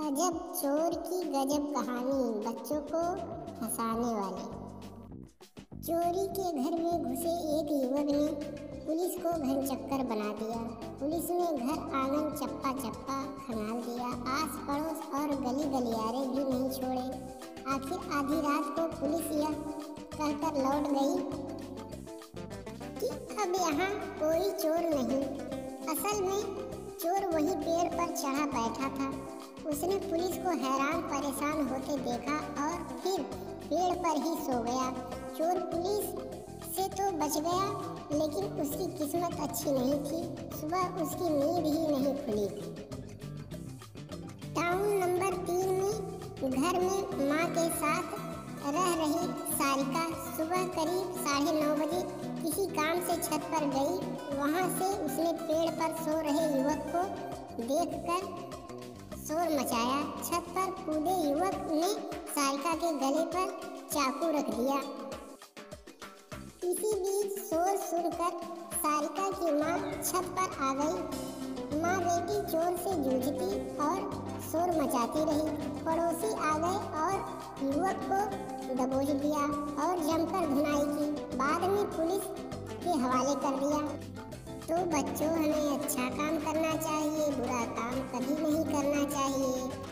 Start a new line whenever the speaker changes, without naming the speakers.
अजब चोर की गजब कहानी, बच्चों को हंसाने वाली। चोरी के घर में घुसे एक युवक ने पुलिस को घर चक्कर बना दिया। पुलिस ने घर आंगन चप्पा चप्पा खंगाल दिया, आस पड़ोस और गली गलियारे भी नहीं छोड़े। आखिर आधी रात को पुलिस यह कहकर लौट गई कि अब यहाँ कोई चोर नहीं। असल में चोर वही पेड़ पर चढ़ा बैठा था। उसने पुलिस को हैरान परेशान होते देखा और फिर पेड़ पर ही सो गया। चोर पुलिस से तो बच गया, लेकिन उसकी किस्मत अच्छी नहीं थी। सुबह उसकी नींद ही नहीं खुली। टाउन नंबर 3 में घर में माँ के साथ रह रही सारिका सुबह करीब 9:30 बजे किसी काम से छत पर गई। वहाँ से उसने पेड़ पर सो रहे युवक को देखकर शोर मचाया। छत पर कूदे युवक ने सारिका के गले पर चाकू रख दिया। इसी बीच शोर सुनकर सारिका की माँ छत पर आ गई। माँ बेटी चोर से जूझती और शोर मचाती रही। पड़ोसी आ गए और युवक को दबोच दिया और जमकर धुनाई की। बाद में पुलिस के हवाले कर दिया। तो बच्चों, हमें अच्छा काम करना चाहिए, बुरा काम कभी नहीं करना चाहिए।